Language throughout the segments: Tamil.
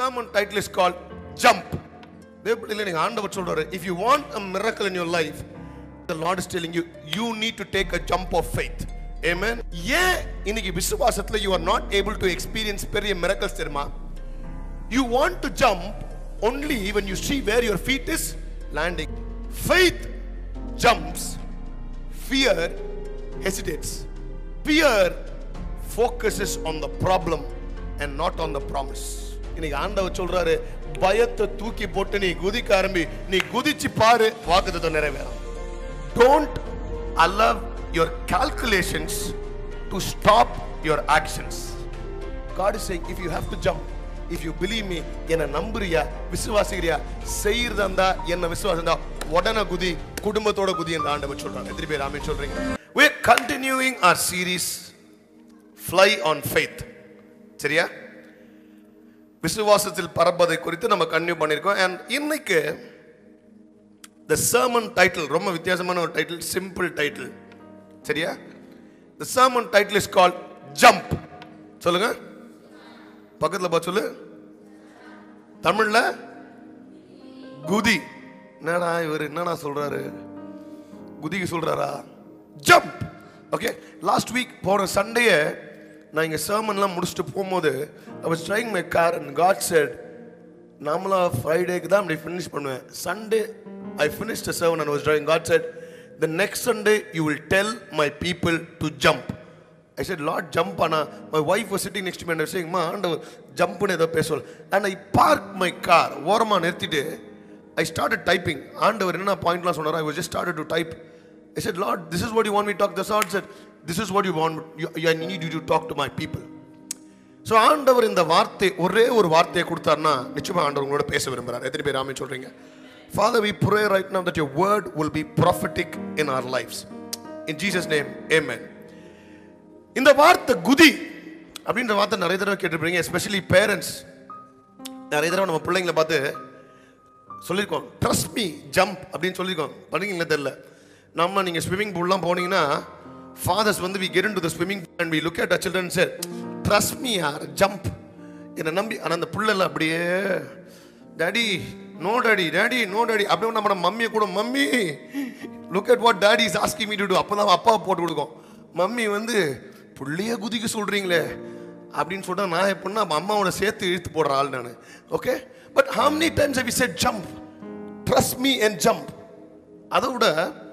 sermon title is called Jump. If you want a miracle in your life, the Lord is telling you, you need to take a jump of faith. Amen. Yeah, you are not able to experience miracles. You want to jump only when you see where your feet is landing. Faith jumps, fear hesitates. Fear focuses on the problem and not on the promise. இன்னைக்கு ஆண்டவர் சொல்றாரு, பயத்தை தூக்கி போட்டு நீ குதிக்க ஆரம்பி, நீ குதிச்சு பாரு, வாக்குத்தத்தம் நிறைவேறும். Don't allow your calculations to stop your actions. God is saying, if you have to jump, if you believe me, என்ன நம்புறியா, விசுவாசிக்கிறியா, செய்யறதா என்ன விசுவாசம்தா, உடனே குதி, குடும்பத்தோட குதி என்று ஆண்டவர் சொல்றாங்க. எத்தனை பேர் ஆமென் சொல்றீங்க? We are continuing our series Fly on Faith. சரியா? விசுவாசத்தில் பறப்பதை குறித்து நம்ம கன்டினியூ பண்ணிருக்கோம். and இன்னைக்கு the sermon title ரொம்ப வித்தியாசமான ஒரு டைட்டில், சிம்பிள் டைட்டில். சரியா? the sermon title is called Jump. சொல்லுங்க, பக்கத்துல பா சொல்லு. தமிழ்ல குதி. என்னடா இவர் என்னடா சொல்றாரு, குதிக்கு சொல்றாரா? ஜம்ப். ஓகே, லாஸ்ட் வீக் போன சண்டே நான் இங்க சர்மன்லாம் முடிச்சுட்டு போகும்போது I was driving my car and God said, நாமளா ஃப்ரைடேக்கு தான் அப்படி ஃபினிஷ் பண்ணுவேன். Sunday I finished the sermon and I was driving. God said, the next Sunday you will tell my people to jump. I said, Lord, jump ana. My wife was sitting next to me and I was saying, ma, jump ne edho pesol. And I parked my car. Orama nirthite I started typing. Aandavar enna point la sonara, I was just started to type. I said, Lord, this is what you want me to talk. The Lord said, this is what you want. I need you to talk to my people. So ஆண்டவர் இந்த வார்த்தை ஒரே ஒரு வார்த்தையை கொடுத்தார்னா நிச்சயமா ஆண்டவர் உங்களோட பேச விரும்புறார். எத்தனை பேர் ஆமென் சொல்றீங்க? Father, we pray right now that your word will be prophetic in our lives. In Jesus name, amen. இந்த வார்த்தை குதி அப்படின்ற வார்த்தை நிறைய தடவை கேட்டிருப்பீங்க, எஸ்பெஷலி பேரண்ட்ஸ். நிறைய தடவை நம்ம பிள்ளைங்களை பார்த்து சொல்லியிருக்கோம், ட்ரஸ்ட் மீ ஜம்ப் அப்படின்னு சொல்லியிருக்கோம். பண்ணீங்களா தெரியல. நம்ம நீங்க ஸ்விம்மிங் பூல்லாம் போனீங்கன்னா fathers வந்து we get into the swimming pool and we look at our children and say, trust me yaar, jump. என்ன நம்பி. ஆனால் அந்த புள்ளெல்லாம் அப்படியே daddy no daddy, daddy no daddy அப்படியே நம்ம மம்மியை கூட, mummy look at what daddy is asking me to do. அப்போ தான் அப்பாவை போட்டு கொடுக்கும். மம்மி வந்து புள்ளைய குதிக்க சொல்கிறீங்களே அப்படின்னு சொல்லிட்டு நான் எப்படின்னா அம்மாவோட சேர்த்து இழுத்து போடுற ஆள் நான். Okay, but how many times have you said jump, trust me and jump? அதை விட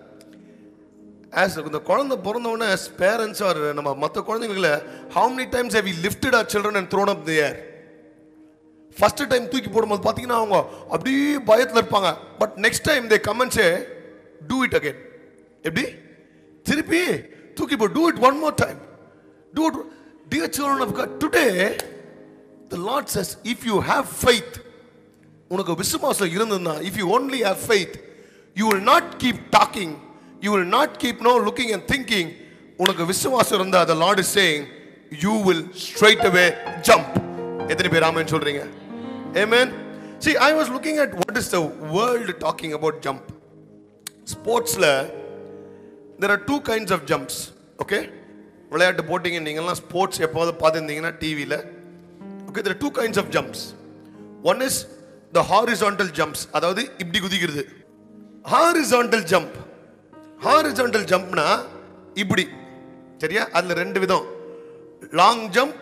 as இந்த குழந்தை பிறந்தவொடனே as parents or நம்ம மற்ற குழந்தைங்களை how many times have we lifted our children and thrown up the air? First time தூக்கி போடும்போது பார்த்தீங்கன்னா அவங்க அப்படியே பயத்தில் இருப்பாங்க. But next time they come and say, do it again. எப்படி திருப்பி தூக்கி போ, do it one more time, do it. Dear children of God, today the Lord says, if you have faith, உனக்கு விசுவாசம் இருந்ததுன்னா, if you only have faith, you will not keep talking, you will not keep looking and thinking. உனக்கு விசுவாசம் இருந்தா, the Lord is saying, you will straight away jump. எத்தனை பேர் ஆமென் சொல்றீங்க? Amen. See, I was looking at what is the world talking about jump. Sportsல there are two kinds of jumps. Okay, விளையாட்டு போட்டிங்க நீங்கலாம் ஸ்போர்ட்ஸ் எப்போது பார்த்துருந்தீங்கன்னா டிவியில். Okay, there are two kinds of jumps. One is the horizontal jumps, அதாவது இப்படி குதிக்கிறது. Horizontal jump, horizontal jumpனா இப்படி. சரியா? அதில் ரெண்டு விதம், long jump,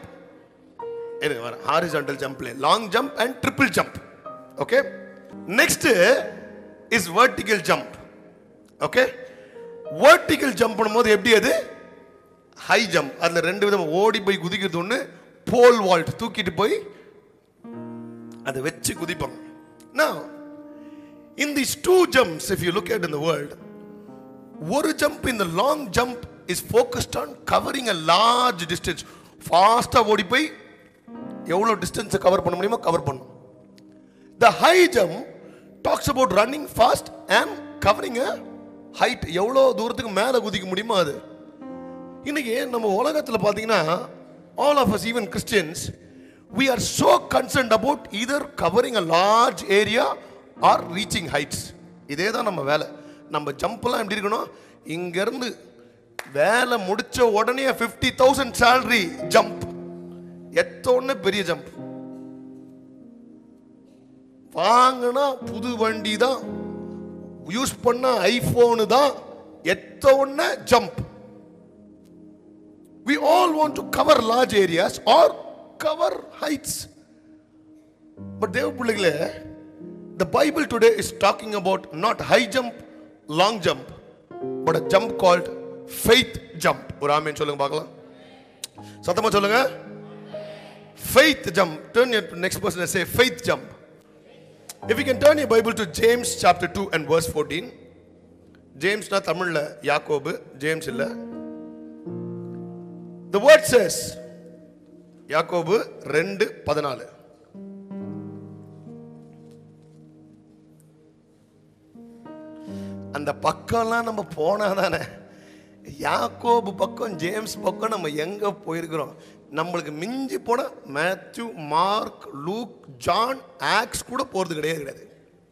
horizontal jump, long jump and triple jump. Okay, next is vertical jump. Okay, vertical jump பண்ணும்போது எப்படி அது ஹை ஜம்ப். அதில் ரெண்டு விதம், ஓடி போய் குதிக்கிறது ஒன்று, போல் வால்ட் தூக்கிட்டு போய் அதை வச்சு குதிப்பாங்க. Now in these two jumps, if you look at in the world, ஒரு jump in the long jump is focused on covering a large distance. ஃபாஸ்ட்டாக ஓடி போய் எவ்வளோ டிஸ்டன்ஸை கவர் பண்ண முடியுமோ கவர் பண்ணும். The high jump talks about running fast and covering a height. எவ்வளோ தூரத்துக்கு மேலே குதிக்க முடியுமோ அது. இன்னைக்கு நம்ம உலகத்தில் பார்த்தீங்கன்னா all of us, even Christians, we are so concerned about either covering a large area or reaching heights. இதே தான் நம்ம வேலை. நம்ம ஜம்ப்லாம் எப்படி இருக்கணும், இங்கேருந்து வேலை முடிச்ச உடனே 50,000 salary ஜம்ப், எத்தோன்னு பெரிய ஜம்ப். வாங்கினா புது வண்டி தான், யூஸ் பண்ண ஐபோனு தான், எத்த உடனே jump. We all want to cover large areas or cover heights. But தேவ பிள்ளைகளே, the Bible today is talking about not high jump, long jump, but a jump called faith jump. ஒரு ஆமென் சொல்லுங்க பார்க்கலாம், சத்தமா சொல்லுங்க. Faith jump. Turn your next person and say faith jump. If you can turn your Bible to James chapter 2 and verse 14. James na தமிழ்ல யாக்கோபு, ஜேம்ஸ் இல்ல. The word says, யாக்கோபு 2:14. அந்த பக்கம்லாம் நம்ம போனாதானே, யாக்கோபு பக்கம் ஜேம்ஸ் பக்கம் நம்ம எங்க போயிருக்கிறோம்? நம்மளுக்கு மிஞ்சி போன Matthew, Mark, Luke, John, Acts கூட போறது கிடையாது.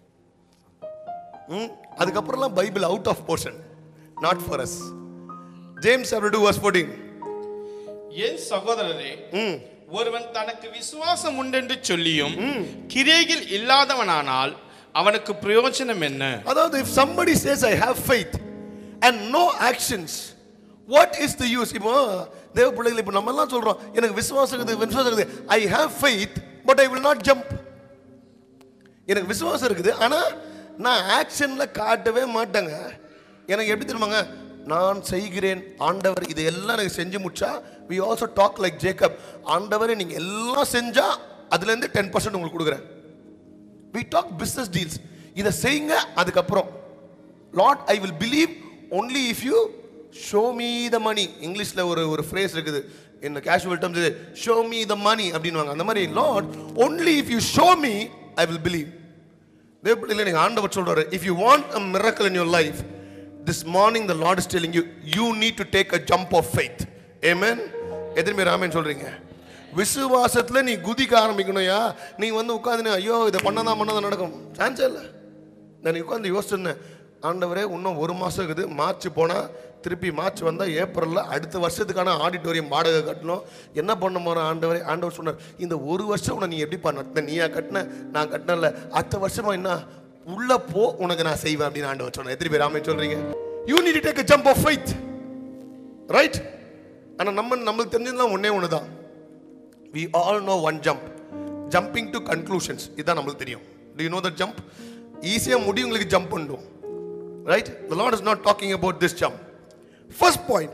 அதுக்கப்புறம்லாம் Bible out of portion, not for us. James chapter 2 verse 14. என் சகோதரரே, ஒருவன் தனக்கு விசுவாசம் உண்டென்று சொல்லியும் கிரியைகள் இல்லாதவனானால் அவனுக்கு பிரயோஜனம் என்ன? அதாவது if somebody says I have faith and no actions, what is the use? இப்போ தேவ பிள்ளைகள், இப்போ நம்ம எல்லாம் சொல்றோம் எனக்கு விசுவாசம் இருக்குது, I have faith but I will not jump. எனக்கு விசுவாசம் இருக்குது, ஆனா நான் ஆக்ஷன்ல காட்டவே மாட்டேங்க. எனக்கு எப்படி தெரியுமாங்க, நான் செய்கிறேன் ஆண்டவர் இது எல்லாம் எனக்கு செஞ்சு முடிச்சா, we also talk like Jacob, ஆண்டவரே நீங்க எல்லாம் செஞ்சா அதுல இருந்து 10% உங்களுக்கு கொடுக்குறேன். We talk business deals. இதை செய்யுங்க, அதுக்கப்புறம் Lord I will believe only if you show me the money. இங்கிலீஷ்ல ஒரு phrase இருக்குது, in casual terms இது show me the money அப்படின்னுவாங்க. அந்த மாதிரி Lord only if you show me I will believe. தேவப்பிள்ளைகளே, நீங்க ஆண்டவர் சொல்றாரு, if you want a miracle in your life, this morning the Lord is telling you, you need to take a jump of faith. Amen. எத்தனை பேர் ஆமென் சொல்றீங்க? விசுவாசத்துல நீ குதிக்க ஆரம்பிக்கணும்யா. நீ வந்து உட்காந்து ஐயோ இதை பண்ணதான் நடக்கும், சான்ஸே இல்லை. நான் உட்காந்து யோசிச்சிருந்தேன், ஆண்டவரே இன்னும் 1 மாதம் இருக்குது, மார்ச் போனால் திருப்பி மார்ச் வந்தால் ஏப்ரலில் அடுத்த வருஷத்துக்கான ஆடிட்டோரியம் வாடகை கட்டணும், என்ன பண்ண போகிறோம் ஆண்டவரே? ஆண்டவர் சொன்னார், இந்த 1 வருஷம் உன்னை நீ எப்படிப்பா நடத்த, நீயா கட்டின நான் கட்டினல, அடுத்த வருஷமா என்ன உள்ள போ, உனக்கு நான் செய்வேன் அப்படின்னு ஆண்டவர் சொன்னார். எத்தனை பேர் ஆமென் சொல்றீங்க? You need to take a jump of faith, right? ஆனால் நம்மளுக்கு தெரிஞ்சதுலாம் ஒன்று தான். We all know one jump, jumping to conclusions. இதான் நம்மளுக்கு தெரியும். Do you know that jump? ஈஸியா முடிவுங்களுக்கு ஜம்ப் பண்ணும், right? The Lord is not talking about this jump. First point,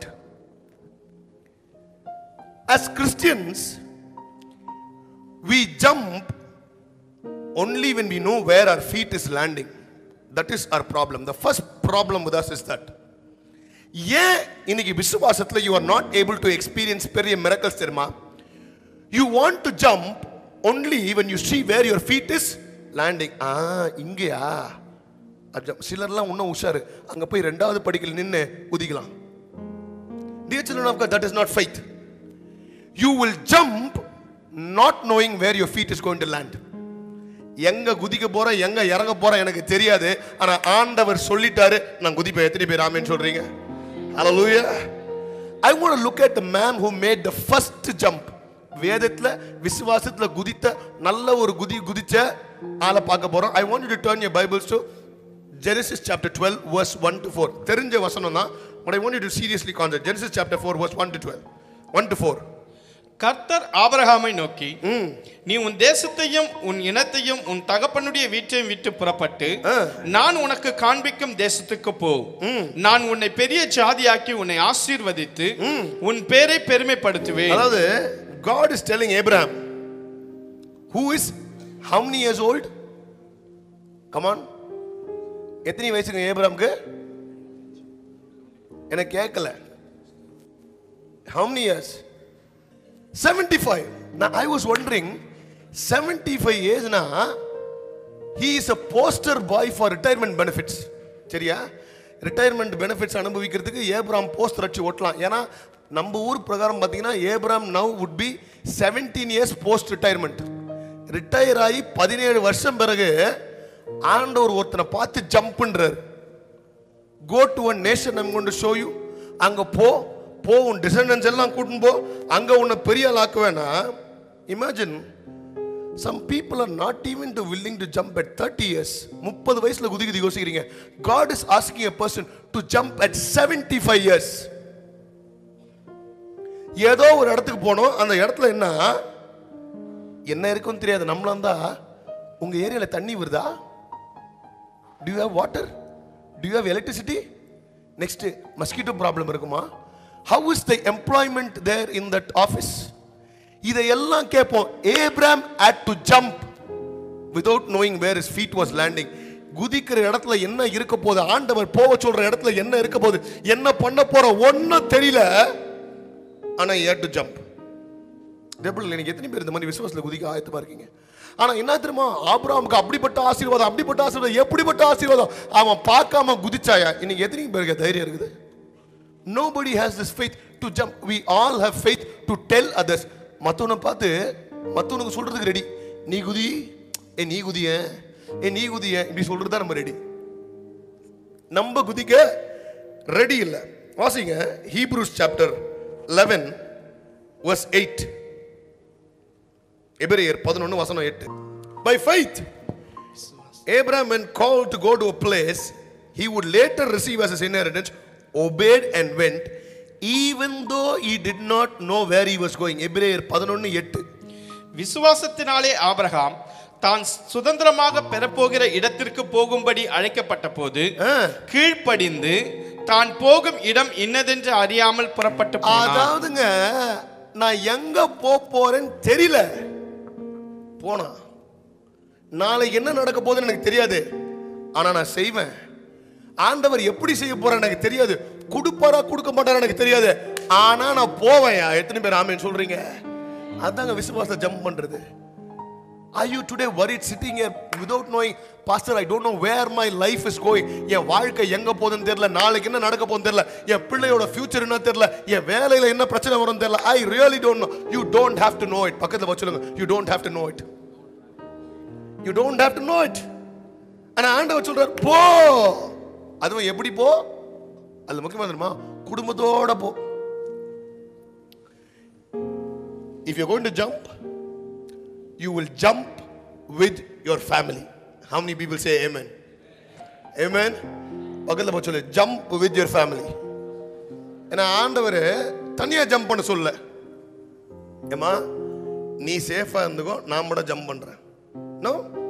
as Christians we jump only when we know where our feet is landing. That is our problem. The first problem with us is that ஏன் இன்னைக்கு விசுவாசத்துல you are not able to experience பெரிய miracles தெரியுமா? You want to jump only when you see where your feet is landing. இங்கயா? சிலர்லாம் இன்னும் உஷாரு, அங்க போய் 2வது படிக்கல நின்னு குதிக்கலாம். Dear children of God, that is not faith. You will jump not knowing where your feet is going to land. எங்க குதிக்க போற எங்க இறங்க போற எனக்கு தெரியாது, ஆனா ஆண்டவர் சொல்லிட்டாரு, நான் குதிப்பேன். எத்தனை பேர் ஆமென் சொல்றீங்க? Hallelujah. I want to look at the man who made the first jump. வேதத்துல விசுவாசத்துல குதித்த நல்ல ஒரு குதிச்ச ஆளை பார்க்க போறோம். I want you to turn your Bibles to Genesis chapter 12 verse 1 to 4. தெரிஞ்ச வசனம் தான், but I want you to seriously concentrate. Genesis chapter 4 verse 1 to 12. 1 to 4. கர்த்தர் ஆபிரகாமை நோக்கி, நீ உன் தேசத்தையும் உன் இனத்தையும் உன் தகப்பனுடைய வீட்டையும் விட்டு புறப்பட்டு நான் உனக்கு காண்பிக்கும் தேசத்துக்கு போ. நான் உன்னை பெரிய ஜாதியாக்கி உன்னை ஆசீர்வதித்து உன் பேரை பெருமைப்படுத்துவேன். அதாவது God is telling Abraham, who is how many years old? Come on. எத்தனை வயசுங்க ஏப்ரஹாமுக்கு? எனக்கு கேட்கல. How many years? 75. Now I was wondering, 75 years na he is a poster boy for retirement benefits. சரியா? retirement benefits அனுபவிக்கிறதுக்கு ஏப்ரஹாம் போஸ்டர் அடிச்சு ஓட்டலாம். ஏன்னா நம்ம ஊர் பிரகாரம் பார்த்தீங்கன்னா Abraham now would be 17 years post retirement. Retire ஆகி 17 வருஷம் பிறகு ஆண்டவர் ஒருத்தனை பார்த்து ஜம்ப் பண்றாரு. go to a nation I'm going to show you. அங்க போ உன் டிசெண்டன்ஸ் எல்லாம் கூட்டின்னு போ, அங்க உன்னை பெரிய ஆளாக்குவேனா. Imagine Some people are not even willing to jump at 30 years. 30 வயசுல குதிக்குது யோசிக்கிறீங்க. God is asking a person to jump at 75 years. ஏதோ ஒரு இடத்துக்கு போனோம், அந்த இடத்துல என்ன இருக்குன்னு தெரியாது. நம்மளாம் தான், உங்க ஏரியால தண்ணி வருதா? Do you have water? Do you have electricity? Next, mosquito problem இருக்குமா? How is the employment there in that office? இதையெல்லாம் கேட்போம். Abraham had to jump without knowing where his feet was landing. குதிக்கிற இடத்துல என்ன இருக்க போகுது, ஆண்டவர் போக சொல்ற இடத்துல என்ன இருக்க போகுது, என்ன பண்ண போற ஒன்னும் தெரியல. ஆனா he had to jump. Table எனக்கு எத்தனை பேர் இந்த மாதிரி விசுவாசத்துல குதிக்க ஆயத்தமா இருக்கீங்க? ஆனா என்ன தெரியுமா, ஆபிரகாமுக்கு அப்படிப்பட்ட ஆசீர்வாதம், எப்படிப்பட்ட ஆசீர்வாதம், அவன் பார்க்காம குதிச்சாயா? இன்னைக்கு எத்தனை பேருக்கு தைரியம் இருக்குது? Nobody has this faith to jump. We all have faith to tell others. மத்தவனை பார்த்து மத்தவனுக்கு சொல்றதுக்கு ரெடி. நீ குதி, நீ குதிய இப்படி சொல்றது தான் நம்ம ரெடி. நம்ம குதிக்க ரெடி இல்ல. வாசிங்க Hebrews chapter 11 verse 8. எபிரேயர் 11 வசனம் 8. By faith Abraham, when called to go to a place he would later receive as his inheritance, obeyed and went even though he did not know where he was going. எபிரேயர் 11:8. விசுவாசத்தினாலே ஆபிரகாம் தான் சுதந்திரமாக பெறப்போகிற இடத்திற்கு போகும்படி அழைக்கப்பட்ட போது கீழ்ப்படிந்து தான் போகும் இடம் இன்னதென்று அறியாமல் புறப்பட்டு போனான். அதாவதுங்க, நான் எங்க போறேன்னு தெரியல, போனா நாளைக்கு என்ன நடக்க போகுதுன்னு எனக்கு தெரியாது, ஆனா நான் செய்வேன். ஆண்டவர் எப்படி செய்ய போற எனக்கு தெரியாது, கொடுப்பாரா கொடுக்க மாட்டாரா எனக்கு தெரியாது, ஆனா நான் போவேன். எத்தனை பேர் ஆமென் சொல்றீங்க? அதாங்க விசுவாசத்தை ஜம்ப் பண்றது. Are you today worried sitting here without knowing, pastor, I don't know where my life is going? என் வாழ்க்கை எங்க போகுதுன்னு தெரியல, நாளைக்கு என்ன நடக்க போகுதுன்னு தெரியல, என் பிள்ளையோட ஃபியூச்சர் என்ன தெரியல, என் வேலையில என்ன பிரச்சனை வரும்னு தெரியல. I really don't know. You don't have to know it. பக்கத்துல வச்சு சொல்லுங்க, you don't have to know it. You don't have to know it. ஆனா ஆண்டவர் சொல்றார் போ. அதுவும் எப்படி போ? அது முக்கியமா தெரியுமா? குடும்பத்தோட போ. If you're going to jump, you will jump with your family. How many people say amen? Amen. பக்கத்துல போய் சொல்லு, jump with your family. ஏன்னா ஆண்டவர் தனியா ஜம்ப் பண்ண சொல்ல. ஏமா நீ சேஃபா இருந்துக்கோ, நான் மட்டும் ஜம்ப் பண்றேன். No.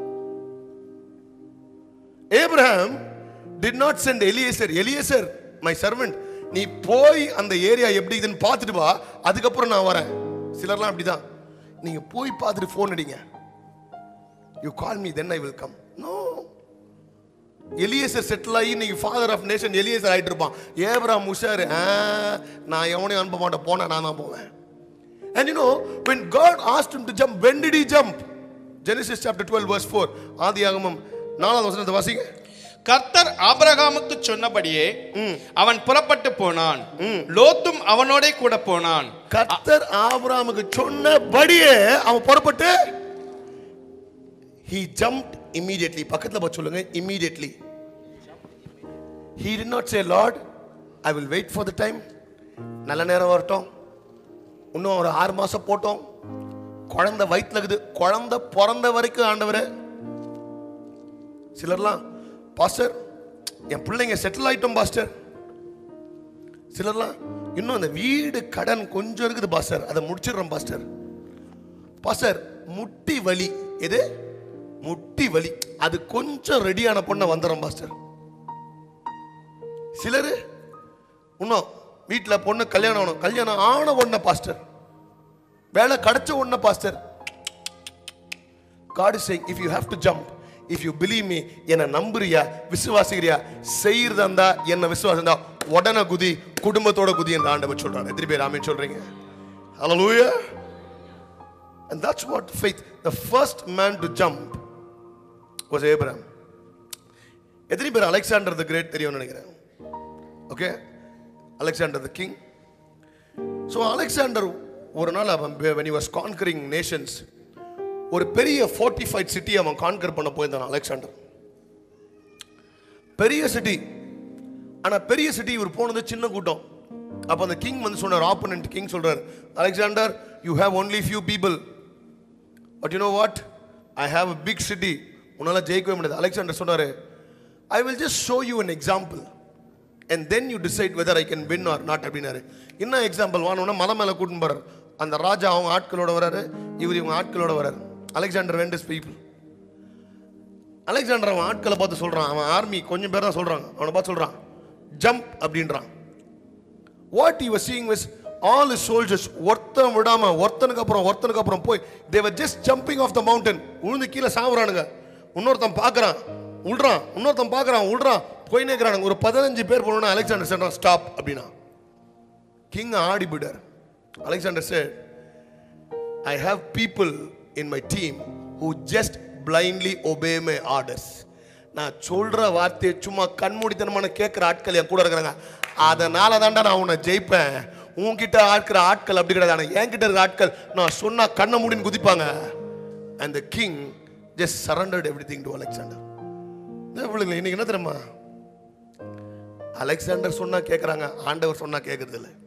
Abraham did not send Eliezer, my servant, நீ போய் அந்த ஏரியா எப்படி இதுன்னு பார்த்துட்டு வா, அதுக்கப்புறம் நான் வரேன். சிலர்லாம் அப்படிதான், நீங்க போய் பார்த்துட்டு ஃபோன் அடிங்க, you call me then I will come. No. Eliezer settle ஆகி நீங்க ஃபாதர் ஆஃப் நேஷன் எலியேசர் ஆயிட்டு இருப்பான். ஏப்ரஹாம் உஷார், நான் எவனையும் அனுப்ப மாட்டேன், போனா நான் தான் போவேன். And you know, when God asked him to jump, when did he jump? Genesis chapter 12 verse 4. ஆதியாகமம் 4வது வசனத்தை வாசிங்க. கர்த்தர் ஆபிரகாமுக்கு சொன்னபடியே அவன் புறப்பட்டு போனான், லோத்தும் அவனோட கூட போனான். கர்த்தர் ஆபிரகாமுக்கு சொன்னபடியே அவன் புறப்பட்டு, he jumped immediately. பக்கத்துல போய் சொல்லுங்க, immediately. He did not say, Lord, I will wait for the time. நல்ல நேரம் வரட்டும், இன்னும் ஒரு 6 மாசம் போட்டோம், குழந்தை வயிற்றுல இருக்குது, குழந்தை பிறந்த வரைக்கும் ஆண்டவரே. சிலர்லாம், பாஸ்டர் என் பிள்ளைங்க செட்டில் ஆயிட்டோம் பாஸ்டர். சிலர்லாம், இன்னும் அந்த வீடு கடன் கொஞ்சம் இருக்குது பாஸ்டர், அதை முடிச்சிடுறோம் பாஸ்டர். பாஸ்டர் முட்டி வலி, எது முட்டி வலி, அது கொஞ்சம் ரெடியான பொண்ணை வந்துடும் பாஸ்டர். சிலர் இன்னும் வீட்டில் பொண்ணு கல்யாணம் ஆகணும், கல்யாணம் ஆன ஒன்ன பாஸ்டர், வேலை கிடைச்ச ஒன்ன pastor. God is saying, if you have to jump, if you believe me, என்ன நம்புறியா, விசுவாசிக்கிறியா, செய்யறதா என்ன விசுவாசம் தான், உடனே குதி, குடும்பத்தோட குதி என்று ஆண்டவர் சொல்றாரு. எத்தனை பேர் ஆமென் சொல்றீங்க? Hallelujah. And that's what faith. The first man to jump was Abraham. எத்தனை பேர் அலெக்சாண்டர் தி கிரேட் தெரியும்னு நினைக்கிறேன்? Okay, Alexander the king. So Alexander ஒரு நாள் அவன் when he was conquering nations, ஒரு பெரிய fortified city அவன் கான்கர் பண்ண போயிருந்தான் அலெக்சாண்டர். பெரிய சிட்டி, ஆனா பெரிய சிட்டி இவர் போனது சின்ன கூட்டம். அப்ப அந்த கிங் வந்து சொன்னார், ஆப்போனன்ட் கிங் சொல்றார், Alexander, you have only few people, but you know what, I have a big city, உன்னால ஜெயிக்கவே முடியாது. அலெக்சாண்டர் சொன்னாரு, I will just show you an example and then you decide whether I can win or not அப்படினாரு. என்ன எக்ஸாம்பிள் வானோன்னா மலை மேலே கூட்டின்னு போறாரு. அந்த ராஜா அவங்க ஆட்களோட வராரு, இவங்க ஆட்களோட வராரு. Alexander went his people. Alexander அவன் ஆட்களை பார்த்து சொல்றான், அவன் ஆர்மி கொஞ்சம் பேர் தான் சொல்றாங்க, அவனை பார்த்து சொல்றான் ஜம்ப் அப்படின்றான். What he was seeing was all his soldiers ஒருத்தன் விடாம ஒருத்தனுக்கு அப்புறம் போய் they were just jumping off the mountain. உழுந்து கீழே சாவுறானுங்க. இன்னொருத்தன் பார்க்கறான் உள்றான், இன்னொருத்தன் பார்க்கறான் உள்றான், போய் நிற்கிறானுங்க. ஒரு 15 பேர் போனோன்னா அலெக்சாண்டர் சொல்றான் ஸ்டாப் அப்படின்னா. கிங் ஆடி போயிட்டார். Alexander said, I have people in my team who just blindly obey my orders. நான் சொல்ற வார்த்தையை சும்மா கண்மூடித்தனமான கேட்கிற ஆட்கள் என் கூட இருக்கிறாங்க. அதனால தான்டா நான் உன்னை ஜெயிப்பேன். உன்கிட்ட இருக்கிற ஆட்கள் அப்படி கிடையாது. ஆனால் என்கிட்ட இருக்கிற ஆட்கள் நான் சொன்னா கண்ணை மூடின்னு குதிப்பாங்க. And the king just surrendered everything to Alexander. இன்னைக்கு என்ன தெரியுமா, அலெக்சாண்டர் சொன்னா கேட்கறாங்க, ஆண்டவர் சொன்னா கேட்கறது இல்லை.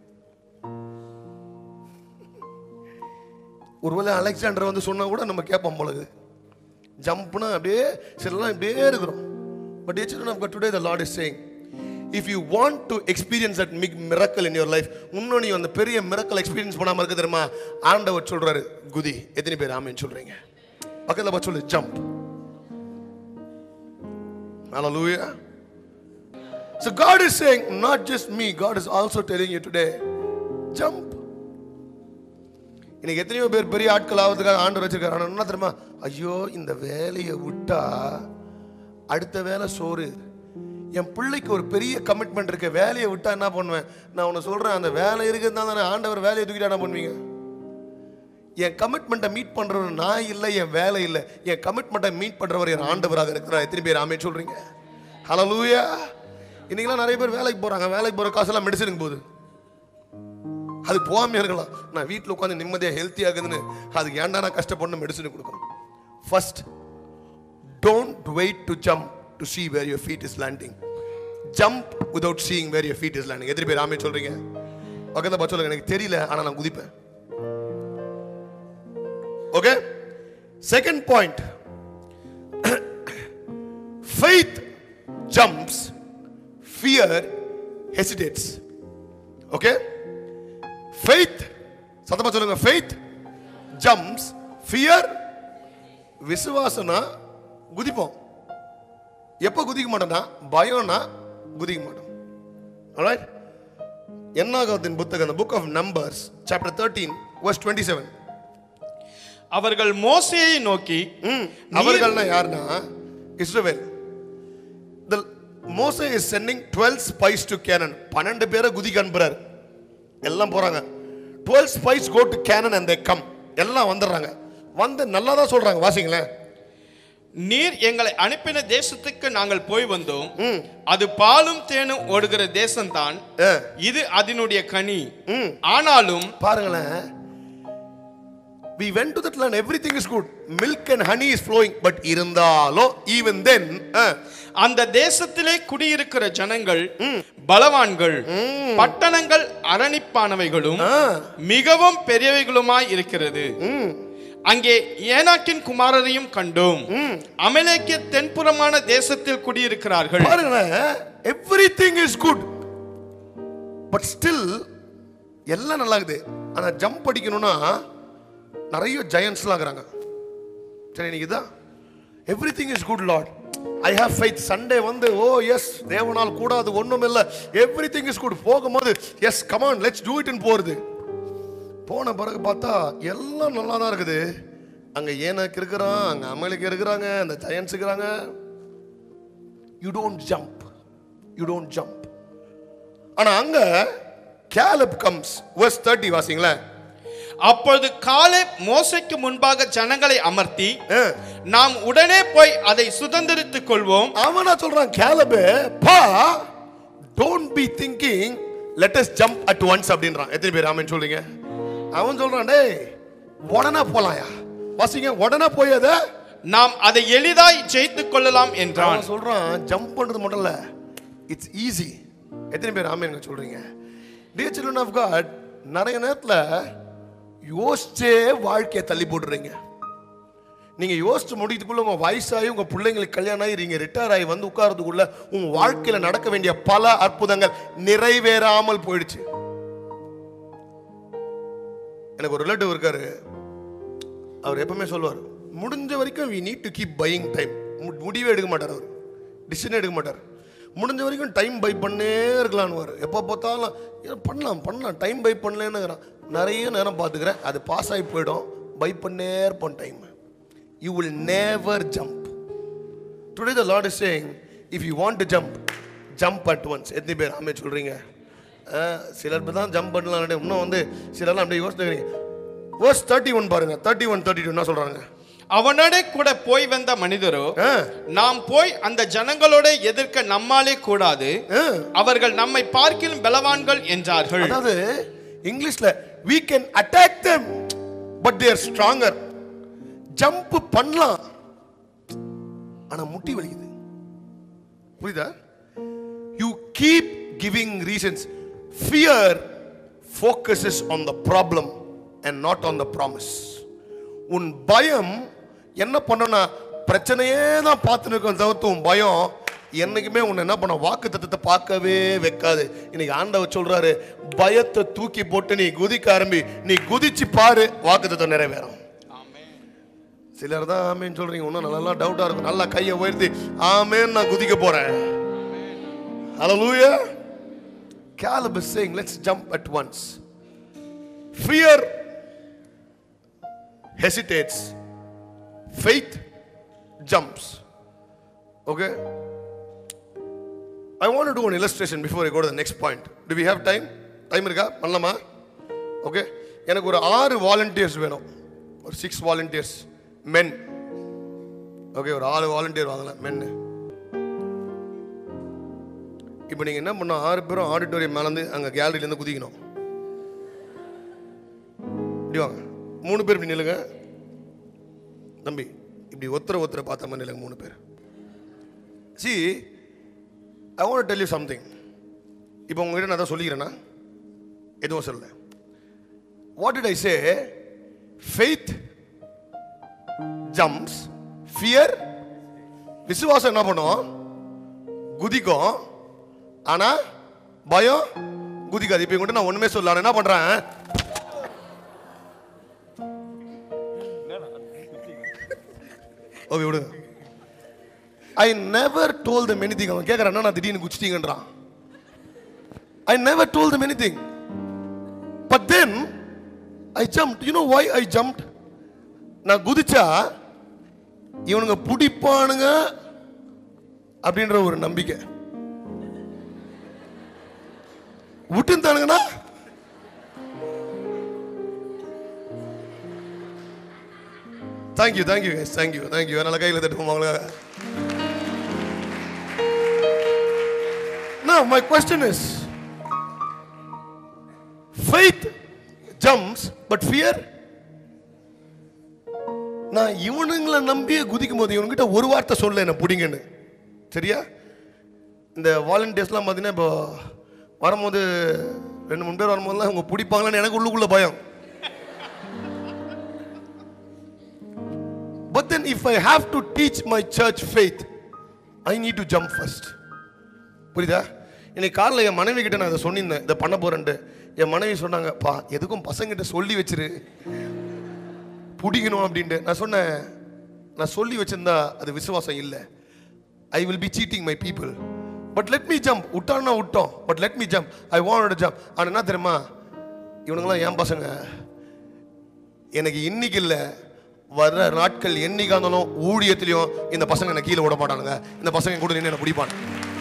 ஒருவேளை அலெக்சாண்டர் வந்து சொன்னா கூட நம்ம கேட்போம் பொழுது ஜம்ப்னா அப்படியே சிலலாம் இப்படியே இருக்கிறோம். But children of God, today the Lord is saying, if you want to experience that big miracle in your life, முன்ன நீ அந்த பெரிய miracle experience பண்ணாம இருக்க தெரியுமா, ஆண்டவர் சொல்றாரு குதி. எத்தனை பேர் ஆமென் சொல்றீங்க? பக்கத்துல பார்த்து சொல்லு jump. Hallelujah. So God is saying, not just me, God is also telling you today, jump. இன்னைக்கு எத்தனையோ பேர் பெரிய ஆட்கள் ஆகிறதுக்காக ஆண்டவர் வச்சிருக்காரு. ஆனால் என்ன தெரியுமா, ஐயோ இந்த வேலையை விட்டா அடுத்த வேலை சோறு. என் பிள்ளைக்கு ஒரு பெரிய கமிட்மெண்ட் இருக்கு, வேலையை விட்டா என்ன பண்ணுவேன்? நான் உன்னை சொல்றேன், அந்த வேலை இருக்குதுன்னு தானே ஆண்டவர் வேலையை தூக்கிட்டா என்ன பண்ணுவீங்க? என் கமிட்மெண்ட்டை மீட் பண்றவர் நான் இல்லை, என் வேலை இல்லை. என் கமிட்மெண்ட்டை மீட் பண்றவர் என் ஆண்டவராக இருக்கிறார். எத்தனை பேர் ஆமென் சொல்றீங்க? ஹல்லேலூயா. இன்னைக்கெல்லாம் நிறைய பேர் வேலைக்கு போறாங்க, வேலைக்கு போற காசெல்லாம் மெடிசனுக்கு போகுது. அது போகாம இருக்கலாம். நான் வீட்டில் உட்காந்து நிம்மதியாக ஹெல்த்தியாகுதுன்னு அதுக்கு ஏன்டா நான் கஷ்டப்படணும் மெடிசன் கொடுக்கணும். First, don't wait to jump to see where your feet is landing. Jump without seeing where your feet is landing. எத்தனை பேர் ஆமென் சொல்றீங்க? பக்கத்துல பார்த்து சொல்லுங்க, எனக்கு தெரியல ஆனா நான் குதிப்பேன். Okay, second point, faith jumps, fear hesitates. Okay, faith, சத்தமா சொல்லுங்க, faith jumps, fear, விசுவாசனா குதிப்போம். எப்போ குதிக்க மாட்டோம்னா பயம்னா குதிக்க மாட்டோம். alright, என்னாகமத்தின் புத்தகம், the book of Numbers chapter 13 verse 27. அவர்கள் மோசேயை நோக்கி, அவர்கள்னா யாருன்னா இஸ்ரவேல். the Moses is sending 12 spies to Canaan. 12 பேரை குதிக்க அனுப்புறாரு. எல்லாம் போறாங்க. 12 spies go to Canaan and they come. எல்லாம் வந்துடுறாங்க. வந்து நல்லா தான் சொல்றாங்க, வாசிங்களேன். நீர் எங்களை அனுப்பின தேசத்துக்கு நாங்கள் போய் வந்தோம், அது பாலும் தேனும் ஓடுகிற தேசம்தான், இது அதனுடைய கனி. ஆனாலும் பாருங்களேன், we went to that land, everything is good, milk and honey is flowing, but இருந்தாலும் even then அந்த தேசத்திலே குடியிருக்கிற ஜனங்கள் பலவான்கள், பட்டணங்கள் அரணிப்பானவைகளும் மிகவும் பெரியவைகளுமாய் இருக்கிறது. அங்கே ஏனாக்கின் குமாரரையும் கண்டோம், அமலேக்கிய தென்புறமான தேசத்தில் குடியிருக்கிறார்கள். everything is good but still எல்லாம் நல்லா இருக்குது. ஆனா ஜம்ப் அடிக்கணும்னா நிறைய ஜெயண்ட்ஸ்லாம் இருக்கிறாங்க. சரி, நீங்க இதான் everything is good Lord, I have faith. Sunday வந்து ஓ எஸ் தேவனால் கூடாது ஒண்ணும் இல்லை, everything is good. போகும்போது yes come on let's do it ன்னு போறது. போன பிறகு பார்த்தா எல்லாம் நல்லா தான் இருக்குது. அங்க ஏனாக்கு இருக்கிறான், அங்க அமலேக்கு இருக்கிறாங்க, அந்த ஜெயண்ட்ஸ் இருக்கிறாங்க. You don't jump. ஆனா அங்க Caleb comes, verse 30 வாசிங்களே. அப்பொழுது காலேப் மோசேக்கு முன்பாக ஜனங்களை அமர்த்தி, நாம் உடனே போய் அதை சுதந்தரித்துக் கொள்வோம். அவனா சொல்றான் கேலபே, பா don't be thinking let us jump at once அப்படின்றான். எத்தனை பேர் ஆமென் சொல்றீங்க? அவன் சொல்றான், டேய் உடனே போலாம்யா. வாசிங்க, உடனே போயத நாம் அதை எளிதாய் ஜெயித்துக் கொள்ளலாம் என்றான். அவன் சொல்றான் ஜம்ப் பண்றது மட்டும் இல்ல, இட்ஸ் ஈஸி. எத்தனை பேர் ஆமென் சொல்றீங்க? Dear children of God, நிறைய நேரத்துல யோசிச்சே வாழ்க்கையை தள்ளி போடுறீங்க. நீங்க யோசிச்சு முடிக்கிறதுக்குள்ள உங்க வயசாகி உங்க பிள்ளைங்களுக்கு கல்யாணம் ஆகி நீங்க ரிட்டையர் ஆகி வந்து உட்கார்றதுக்குள்ள உங்க வாழ்க்கையில நடக்க வேண்டிய பல அற்புதங்கள் நிறைவேறாமல் போயிடுச்சு. எனக்கு ஒரு ரிலேட்டிவ் இருக்காரு, அவர் எப்பவுமே சொல்லுவார், முடிஞ்ச வரைக்கும் we need to keep buying time. முடிவே எடுக்க மாட்டார், அவர் டிசிஷன் எடுக்க மாட்டார். முடிஞ்ச வரைக்கும் டைம் பை பண்ணே இருக்கலான்னு எப்போ பார்த்தாலும் பண்ணலாம் டைம் பை பண்ணலன்னு நிறைய நேரம் பார்த்துக்கிறேன், அது பாஸ் ஆகி போயிடும், பை பண்ணே இருப்போம் time. You will never jump. Today the Lord is saying, if you want to jump at once. எத்தனை பேர் ஆமே சொல்றீங்க? சிலர் தான் ஜம்ப் பண்ணலாம், இன்னும் வந்து சிலர்லாம் அப்படியே யோசிச்சுக்கிறீங்க. verse 31 பாருங்க, 31-32 என்ன சொல்றாங்க? அவனோட கூட போய் வந்த மனிதரோ, நாம் போய் அந்த ஜனங்களோட எதிர்க்க நம்மாலே கூடாது, அவர்கள் நம்மை பார்க்கிலும் பலவான்கள் என்றார்கள். அதாவது இங்கிலீஷ்ல we can attack them but they are stronger. Jump பண்ணலாம், ஆனா முட்டி வலிக்குது. புரியுதா? You keep giving reasons. Fear focuses on the problem and not on the promise. உன் பயம் என்ன பண்ணனா பிரச்சனையே தான் பார்த்து நிற்கும் தவிர்த்து உன் பயம் என்னைக்குமே உன்னை என்ன பண்ண வாக்குத்தத்தத்தை பார்க்கவே வைக்காது. இன்னைக்கு ஆண்டவர் சொல்றாரு, பயத்தை தூக்கி போட்டு நீ குதிக்க ஆரம்பி, நீ குதிச்சு பாரு, வாக்குத்தத்தம் நிறைவேறும். சிலர் தான் ஆமேன்னு சொல்றீங்க, இன்னும் நல்லா டவுட்டா இருக்கும், நல்லா கையை உயர்த்தி ஆமேன்னு நான் குதிக்க போறேன். Hallelujah. Caleb is saying, let's jump at once. Fear hesitates, faith jumps. Okay, I want to do an illustration before I go to the next point. Do we have time? Time இருக்கா? பண்ணலாமா? Okay, எனக்கு ஒரு 6 வாலண்டியர்ஸ் வேணும், ஒரு 6 வாலண்டியர்ஸ் men. Okay, ஒரு 6 வாலண்டியர் வாங்கலாம் men. இப்போ நீங்க என்ன பண்ணணும், 6 பேரும் ஆடிட்டோரியம் மேல இருந்து அங்க கேலரியில இருந்து குதிக்கணும். இப்படி வாங்க, 3 பேர் இப்படி நில்லுங்க தம்பி, இப்படி ஒருத்தரை பார்த்த மாதிரி நில்லுங்க 3 பேர். See, I want to tell you something. இப்போ உங்ககிட்ட நான் தான் சொல்லிக்கிறேன்னா எதுவும் சொல்லல. What did I say? Faith jumps, fear விசுவாசம் என்ன பண்ணும், குதிக்கும், ஆனா பயம் குதிக்காது. இப்போ கூட நான் ஒண்ணுமே சொல்லல, என்ன பண்றேன், ஓகே விடுங்க. I never told them anything. அவன் கேட்கறான், நான் திடீர்னு குதிச்சிட்டீங்கன்றான். I never told them anything, but then I jumped. You know why I jumped? நான் குதிச்சா இவனுங்க புடிப்பானுங்க அப்படின்ற ஒரு நம்பிக்கை. விட்டுந்தானுங்கன்னா தேங்க்யூ guys, தேங்க்யூ. நல்ல கையில் தட்டுவோம் அவங்கள. Now my question is, faith jumps but fear. நான் இவனுங்களை நம்பியே குதிக்கும் போது இவனுங்கிட்ட ஒரு வார்த்தை சொல்ல என்ன பிடிங்கன்னு, சரியா? இந்த வாலண்டியர்ஸ்லாம் பார்த்தீங்கன்னா இப்போ வரும்போது 2-3 பேர் வரும்போதுலாம் அவங்க பிடிப்பாங்களான்னு எனக்கு உள்ளுக்குள்ள பயம். But then if I have to teach my church faith, I need to jump first. புரியுதா? இன்னைக்கு காலையில் என் மனைவி கிட்ட நான் இதை சொன்னிருந்தேன், இதை பண்ண போறேன்ட்டு. என் மனைவி சொன்னாங்க, பா எதுக்கும் பசங்கிட்ட சொல்லி வச்சிரு பிடிக்கணும் அப்படின்ட்டு. நான் சொன்னேன், நான் சொல்லி வச்சிருந்தா அது விசுவாசம் இல்லை. I will be cheating my people. But let me jump. விட்டான்னா விட்டோம், but let me jump. I wanted to jump. ஆனால் என்ன தெரியுமா, இவனுங்களாம் என் பசங்க. எனக்கு இன்னைக்கு இல்லை, வர்ற நாட்கள் என்னைக்கா இருந்தாலும் ஊழியத்திலையும் இந்த பசங்க என்ன கீழே விட மாட்டானுங்க. இந்த பசங்க கூட நின்று என்ன பிடிப்பாங்க.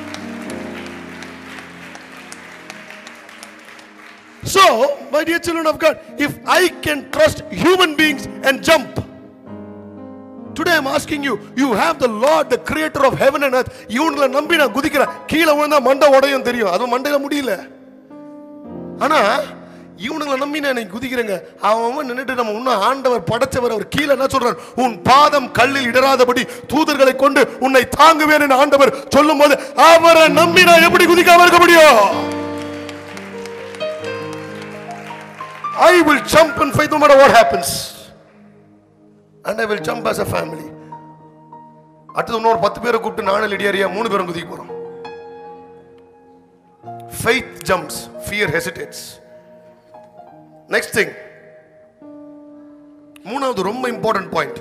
So, my dear children of God, if I can trust human beings and jump, today I'm asking you, you have the Lord, the creator of heaven and earth. இவங்களை நம்பி நான் குதிக்கிறேன், கீழே விழுந்தா மண்டை உடையும் தெரியும், அது மண்டையில முடியல. ஆனா இவனுங்களை நம்பி நான் குதிக்கிறேங்க. அவன் நின்றுட்டு நம்ம இன்னும் ஆண்டவர் படைச்சவர், அவர் கீழே என்ன சொல்றார், உன் பாதம் கல்லில் இடராதபடி தூதர்களை கொண்டு உன்னை தாங்குவேன் என்று ஆண்டவர் சொல்லும் போது அவரை நம்பி நான் எப்படி குதிக்காம இருக்க முடியும்? I will jump in faith no matter what happens. and I will jump as a family. அடுத்து இன்னொரு 10 பேரை கூப்பிட்டு நானும் லிடியாரியா 3 பேரும் குதிக்க போறோம். Faith jumps, fear hesitates. Next thing, மூணாவது ரொம்ப important point.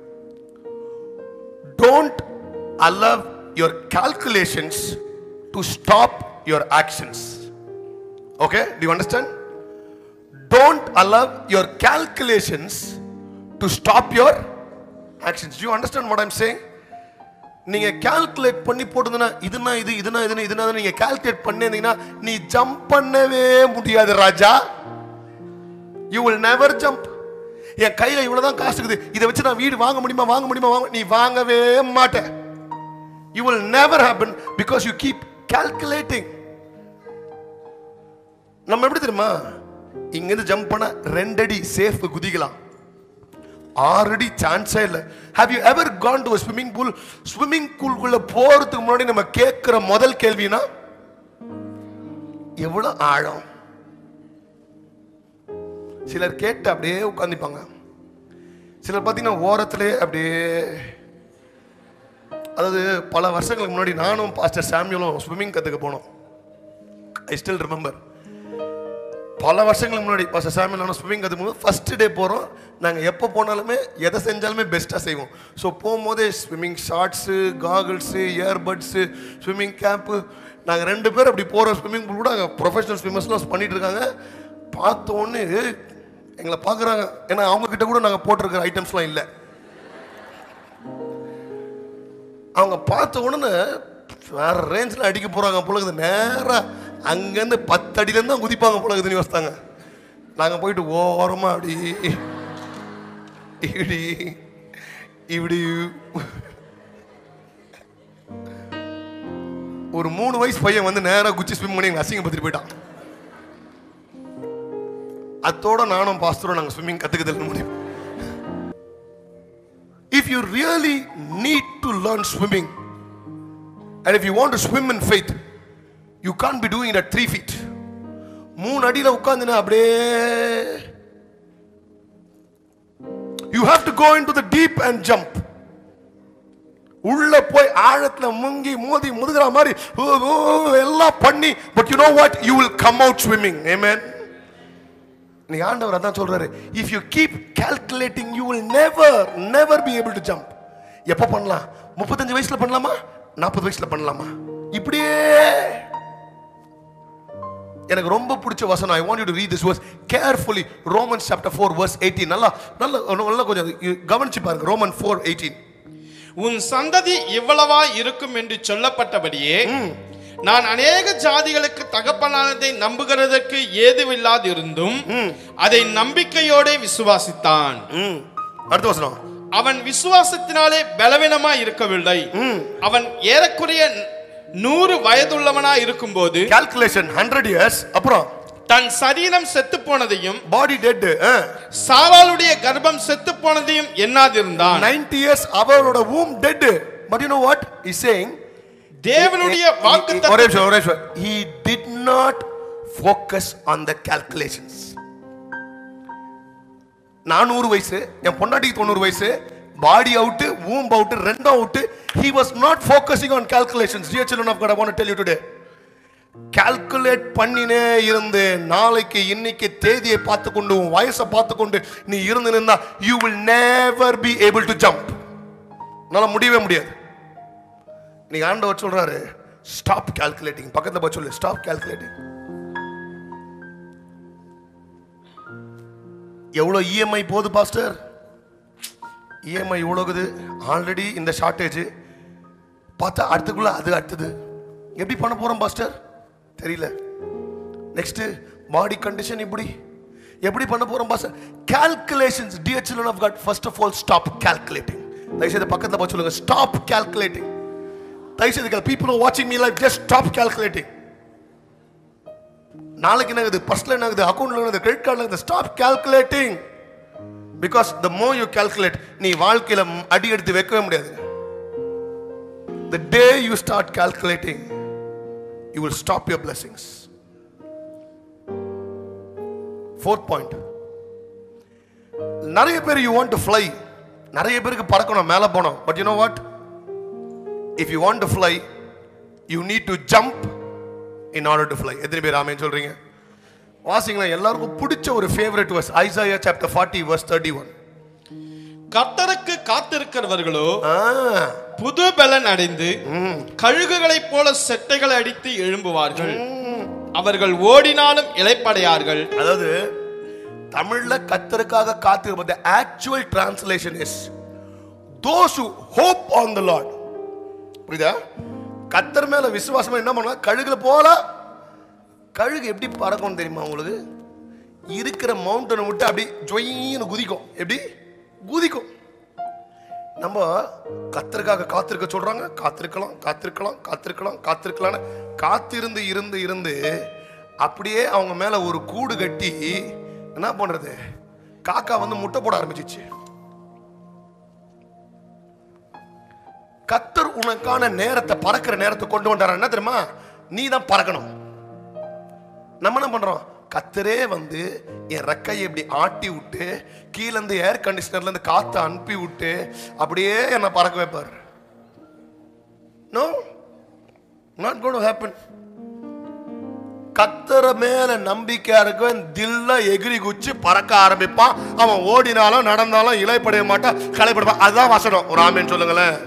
Don't allow your calculations to stop your actions. Okay, do you understand? Don't allow your calculations to stop your actions. Do you understand what I'm saying? நீங்க கால்குலேட் பண்ணி போடுதுன்னா இதுனா இது இதுனா இதுனா இதுனா நீங்க கால்குலேட் பண்ணிருந்தீங்கன்னா நீ ஜம்ப் பண்ணவே முடியாது ராஜா. You will never jump. என் கையில இவ்வளவுதான் காசு இருக்குது, இதை வச்சு நான் வீடு வாங்க முடியுமா வாங்க முடியுமா வாங்க, நீ வாங்கவே மாட்ட. You will never happen because you keep calculating. நம்ம எப்படி தெரியுமா, இங்க இருந்து ஜம்ப் பண்ண 2 அடி சேஃப் குதிக்கலாம், 6 அடி சான்ஸே இல்லை. Have you ever gone to a swimming pool? Swimming பூல்குள்ள போறதுக்கு முன்னாடி நம்ம கேட்கிற முதல் கேள்வினா எவ்வளவு ஆழம். சிலர் கேட்டு அப்படியே உட்கார்ந்துப்பாங்க, சிலர் பார்த்தீங்கன்னா ஓரத்திலே அப்படியே. அதாவது பல வருஷங்களுக்கு முன்னாடி நானும் பாஸ்டர் சாமியலும் ஸ்விம்மிங் கற்றுக்க போனோம். I still remember. பல வருஷங்களுக்கு முன்னாடி பாஸ்டர் சாமியல் நானும் ஸ்விம்மிங் கற்றுக்கும் ஃபர்ஸ்ட் டே போகிறோம். நாங்கள் எப்போ போனாலுமே எதை செஞ்சாலுமே பெஸ்ட்டாக செய்வோம். ஸோ போகும்போதே swimming shorts, goggles, earbuds, swimming cap. நாங்கள் 2 பேர் அப்படி போகிறோம். ஸ்விம்மிங் பூல் கூட அங்கே ப்ரொஃபஷனல் ஸ்விம்மர்ஸ்லாம் பண்ணிட்டு இருக்காங்க. பார்த்தோன்னே எங்களை பார்க்குறாங்க, ஏன்னா அவங்கக்கிட்ட கூட நாங்கள் போட்டிருக்கிற ஐட்டம்ஸ்லாம் இல்லை. அவங்க பார்த்த உடனே வேற ரேஞ்சில் அடிக்க போகிறாங்க போலகுது. நேராக அங்கேருந்து 10 அடியிலேருந்து தான் குதிப்பாங்க போலகுதுன்னு யோசித்தாங்க. நாங்கள் போயிட்டு ஓரமாக அப்படி இப்படி இப்படி ஒரு 3 வயசு பையன் வந்து நேராக குச்சி ஸ்விம் பண்ணி எங்கள் அசிங்கப்படுத்திட்டு போயிட்டான். அதோட நானும் பாஸ்டரும் நாங்கள் ஸ்விம்மிங் கற்றுக்கிறதுல முடியும். If you really need to learn swimming, and if you want to swim in faith, you can't be doing it at 3 feet. 3 அடியில உட்கார்ந்துனா அப்படியே. You have to go into the deep and jump. உள்ள போய் ஆழத்துல முங்கி மோதி முதுகுற மாதிரி எல்லாம் பண்ணி, but you know what, you will come out swimming. Amen. நீ ஆண்டவர் அதான் சொல்றாரு, if you keep calculating you will never be able to jump. எப்ப பண்ணலாம்? 35 வயசுல பண்ணலாமா, 40 வயசுல பண்ணலாமா? இப்படியே. எனக்கு ரொம்ப பிடிச்ச வசனம், I want you to read this verse carefully. Romans chapter 4 verse 18. நல்லா கொஞ்சம் கவனிச்சு பாருங்க. Romans 4:18. உன் சந்ததி இவ்வளவா இருக்கும் என்று சொல்லப்பட்டபடியே நான் அநேக ஜாதிகளுக்கு தகப்பனானதை நம்புகிறதற்கு ஏதுவில்லாது இருந்தும் அதை நம்பிக்கையோட விசுவாசித்தான். அடுத்த வசனம், அவன் விசுவாசத்தினாலே பலவீனமா இருக்கவில்லை. அவன் ஏறக்குறைய 100 வயதுள்ளவனா இருக்கும்போது, கால்குலேஷன் 100 years அப்புறம் தன் சரீரம் செத்து போனதையும், பாடி டெட், சாராளுடைய கர்ப்பம் செத்து போனதையும் எண்ணாதிருந்தான். 90 years அவளோட womb dead. But you know what he's saying? தேவனுடைய வாக்குத்தத்தம், he did not focus on the calculations. 400 வயசு, என் பொண்டாட்டிக்கு 90 வயசு, பாடி அவுட், womb அவுட், ரெண்டும் out. he was not focusing on calculations. Dear children of God, I want to tell you today, calculate பண்ணினே இருந்து நாளைக்கு இன்னைக்கு தேதியை பார்த்துக்கொண்டு வயசை பார்த்துக்கொண்டு நீ இருந்திருந்தா you will never be able to jump. உன்னால முடியவே முடியாது. நீ ஆண்டவர் சொல்றாரு, ஸ்டாப் கால்குலேட்டிங். பக்கத்துல போய் சொல்லு, ஸ்டாப் கால்குலேட்டிங். எவ்வளவு இஎம்ஐ போகுது பாஸ்டர்? இஎம்ஐ இவ்வளவுக்குது, ஆல்ரெடி இந்த ஷார்டேஜ் பார்த்தா அடுத்துக்குள்ள அது அடுத்தது. எப்படி பண்ண போறோம் பாஸ்டர்? தெரியல. நெக்ஸ்ட் பாடி கண்டிஷன் இப்படி எப்படி பண்ண போறோம் pastor? Calculations. Dear children of God, first of all stop calculating. தயவுசெய்து பக்கத்துல போய் சொல்லுங்க, ஸ்டாப் கால்குலேட்டிங். தயவுசெய்து people are watching me live, just stop calculating. நாளைக்கு என்னது, பர்ஸ்ல என்னது, அக்கவுண்ட்ல என்னது, கிரெடிட் கார்டுல என்னது, stop calculating. because the more you calculate, நீ வாழ்க்கையில அடி எடுத்து வைக்கவே முடியாது. the day you start calculating, you will stop your blessings. Fourth point, நிறைய பேர் you want to fly, நிறைய பேருக்கு பறக்கணும், மேலே போனோம். But you know what, if you want to fly you need to jump in order to fly. எத்தனை பேர் ஆமென் சொல்றீங்க? வாசிங்களா, எல்லாருக்கும் பிடிச்ச ஒரு favourite verse Isaiah chapter 40 verse 31. கர்த்தருக்கு காத்திருக்கிறவர்களோ புது பலன் அடைந்து கழுகுகளைப் போல செட்டைகளை அடித்து எழும்புவார்கள், அவர்கள் ஓடினாலும் இளைப்படையார்கள். அதாவது தமிழ்ல கர்த்தருக்காக காத்திருப்பது actual translation is those who hope on the Lord. புரியுதா? கர்த்தர் மேல விசுவாசமா என்ன பண்ணலாம்? கழுகுல போல. கழுகு எப்படி பறக்கும் தெரியுமா உங்களுக்கு? இருக்கிற மவுண்டனை விட்டு அப்படி ஜொயின்னு குதிக்கும். எப்படி குதிக்கும்? நம்ம கர்த்தருக்காக காத்திருக்க சொல்றாங்க. காத்திருக்கலாம் காத்திருக்கலாம் காத்திருக்கலாம் காத்திருக்கலான்னு காத்திருந்து இருந்து இருந்து அப்படியே அவங்க மேல ஒரு கூடு கட்டி என்ன பண்றது, காக்கா வந்து முட்டை போட ஆரம்பிச்சிச்சு. கர்த்தர் உனக்கான நேரத்தை, பறக்கிற நேரத்தை கொண்டு வந்தார். என்ன தெரியுமா? நீ தான் பறக்கணும். நம்ம என்ன பண்றோம்? கர்த்தரே வந்து என் ரெக்கையை இப்படி ஆட்டி விட்டு கீழே இருந்து ஏர் கண்டிஷனர்ல இருந்து காத்து அனுப்பி விட்டு அப்படியே என்ன பறக்க வைப்பார். No, not going to happen. கர்த்தர் மேல நம்பிக்கையா இருக்கும், தில்ல எகிரி குச்சி பறக்க ஆரம்பிப்பான். அவன் ஓடினாலும் நடந்தாலும் இலைப்படைய மாட்டான், களைப்படைப்பான். அதுதான் வசனம். ஒரு ஆமென் சொல்லுங்களேன்.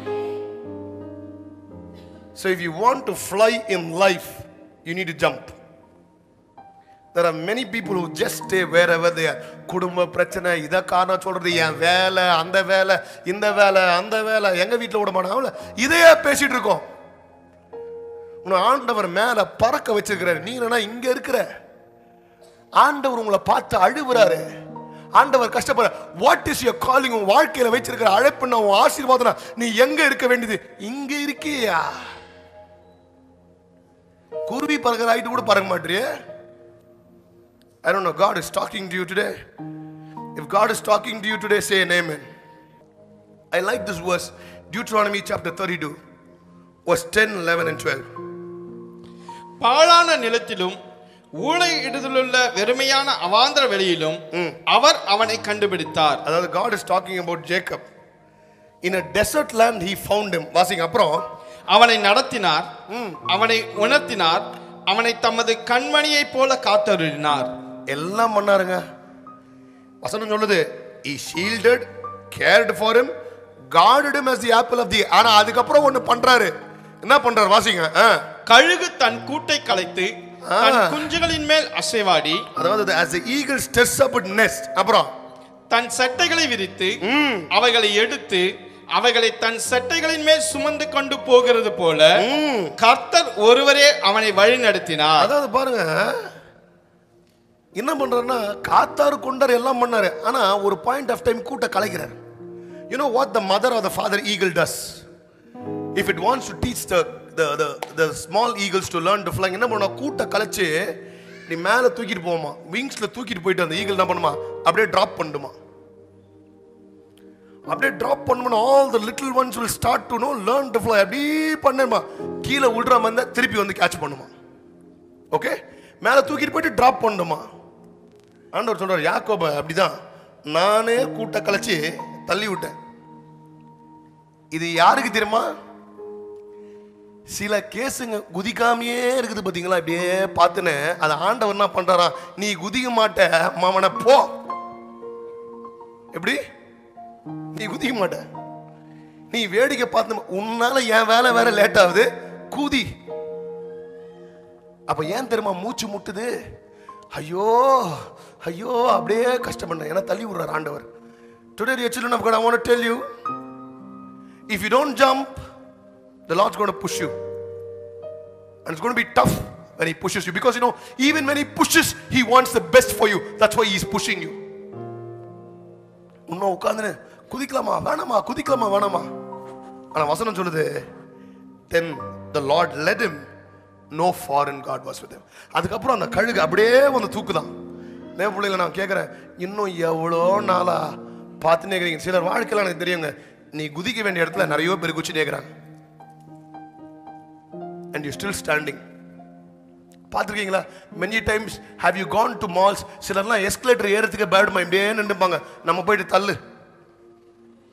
So if you want to fly in life, you need to jump. There are many people who just stay wherever they are. குடும்ப பிரச்சனை, இதை காரணம் சொல்றது, என் வேலை, அந்த வேலை, இந்த வேலை, அந்த வேலை, எங்க வீட்டில் விட மாட்டாங்க, இதையே பேசிட்டு இருக்கோம். உன்னை ஆண்டவர் மேல பறக்க வச்சிருக்கிறாரு. நீ என்ன இங்க இருக்கிற? ஆண்டவர் உங்களை பார்த்து அழுவுறாரு. ஆண்டவர் கஷ்டப்படுற. What is your calling? உன் வாழ்க்கையில வச்சிருக்கிற அழைப்புன்னா, உன் ஆசீர்வாதம், நீ எங்க இருக்க வேண்டியது? இங்க இருக்கியா? குருவி பறக்கிற ஆயிட்டு கூட பறக்க மாட்டியே. I don't know, God is talking to you today. If God is talking to you today, say an amen. I like this verse, Deuteronomy chapter 32 verse 10, 11 and 12. பாழான நிலத்திலும் ஊளை இடுதலுள்ள வெறுமையான அவாந்தர வெளியிலும் அவர் அவனை கண்டுபிடித்தார். அதாவது God is talking about Jacob. In a desert land he found him. வாசிங்க. அப்புறம் அவனை நடத்தினார், அவனை உணர்த்தினார், அவனை தமது கண்மணியை போல காத்தருளினார். எல்லாம் பண்ணாருங்க. வசனம் சொல்லுது, he shielded, cared for him, guarded him as the apple of the eye. ஆனா அதுக்கப்புறம் ஒன்னு பண்றாரு. என்ன பண்றாரு? வாசிங்க. கழுகு தன் கூட்டை கலைத்து தன் குஞ்சுகளின் மேல் அசைவாடி, அதாவது as the eagle stirs up its nest. அப்புறம் தன் சட்டைகளை விரித்து அவைகளை எடுத்து அவைகளை தன் சட்டைகளின் மேல் சுமந்து கொண்டு போகிறது போல கர்த்தர் ஒருவரே அவனை வழி நடத்தினார். அதாவது பாருங்க, என்ன பண்றாருன்னா காத்தாரு கொண்டாரு, எல்லாம் பண்ணாரு. ஆனா ஒரு பாயிண்ட் ஆஃப் டைம் கூட்ட கலைக்கிறார். You know what the mother or the father eagle does? If it wants to teach the small eagles to learn to fly, என்ன பண்ணுவா? கூட்ட கலைச்சு நீ மேல தூக்கிட்டு போமா, விங்ஸ்ல தூக்கிட்டு போயிட்டு அந்த ஈகிள் என்ன பண்ணுமா? அப்படியே டிராப் பண்ணுமா. அப்படியே டிராப் பண்ணுமா. all the little ones will start to know, learn to fly. அப்படி பண்ணுமா, கீழே விடுற மாதிரி திருப்பி வந்து கேட்ச் பண்ணுமா. ஓகே, மேல தூக்கிட்டு போயிட்டு டிராப் பண்ணுமா. ஆண்டவர் சொல்றார், யாக்கோப அப்படிதான் நானே கூட்ட கலைச்சு தள்ளி விட்டேன். இது யாருக்கு தெரியுமா? சில கேஸுங்க குதிக்காமையே இருக்குது பாத்தீங்களா? இப்படியே பார்த்துன்னு அதை ஆண்டவர் என்ன பண்றாரா? நீ குதிக்க மாட்ட மாமன போ. எப்படி? நீ குதிக்க மாட்ட, நீ வேடிக்கை பார்த்து, உன்னால என் வேலை வேற லேட் ஆகுது, குதி. அப்ப ஏன் தெரியுமா மூச்சு முட்டுது? ஐயோ ஐயோ அப்படியே கஷ்டப்பட. ஏன்னா தள்ளி விடுறார் ஆண்டவர். Today dear children of God, I want to tell you, if you don't jump, the Lord's going to push you, and it's going to be tough when he pushes you, because you know, even when he pushes, he wants the best for you. That's why he is pushing you. உன்ன உட்கார்ந்து குதிக்கலாமா வேணாமா, குதிக்கலாமா வேணாமா. ஆனா வசனம் சொல்லுது, then the Lord led him, no foreign god was with him. அதுக்கப்புறம் அந்த கழுகு அப்படியே வந்து தூக்குதான். தேவ பிள்ளைகளை நான் கேட்கிறேன், இன்னும் எவ்வளோ நாளா பார்த்துன்னு கேட்குறீங்க. சிலர் வாழ்க்கையில் எனக்கு தெரியுங்க, நீ குதிக்க வேண்டிய இடத்துல நிறைய பேர் குச்சி கேட்குறாங்க, and you still standing. பார்த்துருக்கீங்களா? many times have you gone to malls? சிலர்லாம் எஸ்கலேட்டர் ஏறதுக்கு பயப்படுமா, இப்படியே நின்றுப்பாங்க. நம்ம போயிட்டு தள்ளு,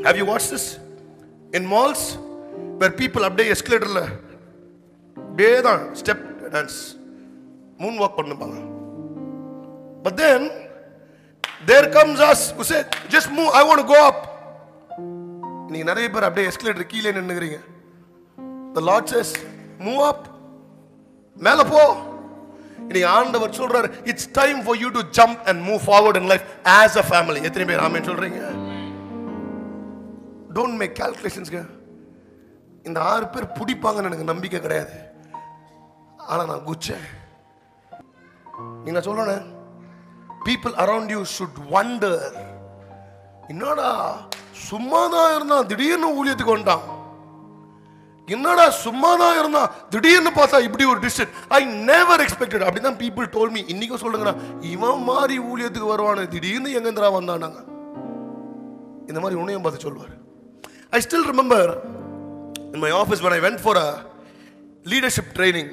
Have you watched this? In malls, where people அப்படியே எஸ்கலேட்டர்ல அப்படியே தான் ஸ்டெப் டான்ஸ் மூன் வாக் பண்ணுவாங்க. But then there comes us who say, just move, I want to go up. நீங்க நிறைய பேர் அப்படியே எஸ்கலேட்டர் கீழே நின்னுக்கிறீங்க. The Lord says, move up. மேல போ. இன்னைக்கு ஆண்டவர் சொல்றாரு, it's time for you to jump and move forward in life as a family. எத்தனை பேர் ஆமென் சொல்றீங்க? Don't make calculations. இந்த 6 பேர் பிடிப்பாங்கன்னு எனக்கு நம்பிக்கை கிடையாது. ஆனா நான் குச்சேன். நீங்க சொல்லணும், people around you should wonder, என்னடா சும்மாதான் இருந்தா திடீர்னு ஊழியத்துக்கு வந்துட்டான், என்னடா சும்மாதான் இருந்தா திடீர்னு பார்த்தா இப்படி ஒரு டிசிஷன், I never expected. அப்படிதான் people told me. இன்னைக்கு சொல்லுங்கடா, இவன் மாதிரி ஊழியத்துக்கு வருவானு திடீர்னு எங்கேந்திரா வந்தானாங்க. இந்த மாதிரி உன்னையும் பார்த்து சொல்லுவார். I still remember in my office when I went for a leadership training.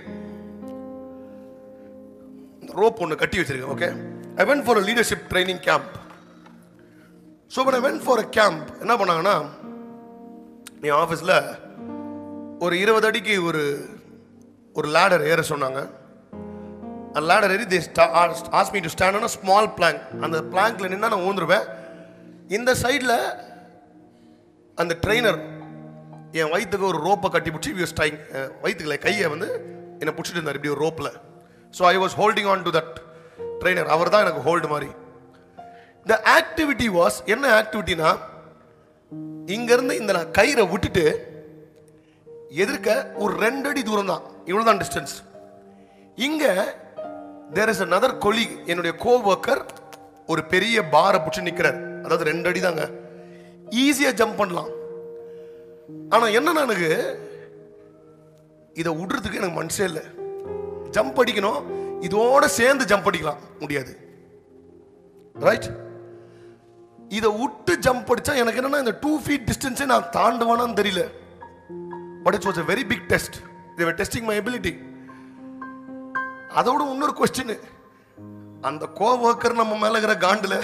Rope ஒன்று கட்டி வச்சிருக்கேன். Okay, I went for a leadership training camp. So when I went for a camp, என்ன பண்ணாங்கன்னா, என் ஆஃபீஸில் ஒரு 20 அடிக்கு ஒரு லேடர் ஏற சொன்னாங்க. அந்த லேடர் ஏறி they asked me to stand on a small plank. அந்த பிளாங்க்ல நின்னா நான் ஊந்துருவேன். இந்த சைடில் அந்த ட்ரெயினர் என் வயிற்றுக்கு ஒரு ரோப்பை கட்டி பிடிச்சி வயிற்றுக்குள்ள கையை வந்து என்னை பிடிச்சிட்டு இருந்தார் இப்படி ஒரு ரோப்பில். So I was holding on to that trainer. அவர் தான் எனக்கு ஹோல்டு மாதிரி. த ஆக்டிவிட்டி வாஸ், என்ன ஆக்டிவிட்டினா, இங்கேருந்து இந்த நான் கயிறை விட்டுட்டு எதிர்க்க ஒரு 2 அடி தூரம் தான், இவ்வளோ தான் டிஸ்டன்ஸ். இங்கே தேர் இஸ் another colleague, என்னுடைய கோவர்க்கர் ஒரு பெரிய பாரை பிடிச்சி நிற்கிறார். அதாவது 2 அடி தாங்க, ஈஸியாக ஜம்ப் பண்ணலாம். ஆனால் என்ன, எனக்கு இதை விடுறதுக்கு எனக்கு மனசே இல்லை. ஜம்ப் அடிக்கணும், இதோட சேர்ந்து ஜம்ப் அடிக்கலாம் முடியாது, ரைட்? இதை விட்டு ஜம்ப் அடிச்சா எனக்கு என்னன்னா இந்த 2 feet டிஸ்டன்ஸே நான் தாண்டுவானான்னு தெரியல. But it was a very big test. They were testing my ability. அதோட இன்னொரு கொஸ்டின், அந்த கோவர்க்கர் நம்ம மேல இருக்கிற காண்டுல,